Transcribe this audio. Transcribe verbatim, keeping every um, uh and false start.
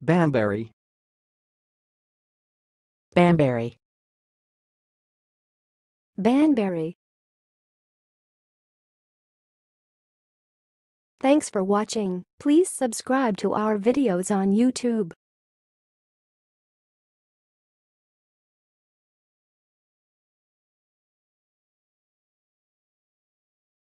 banbury, banbury, banbury. Thanks for watching. Please subscribe to our videos on YouTube.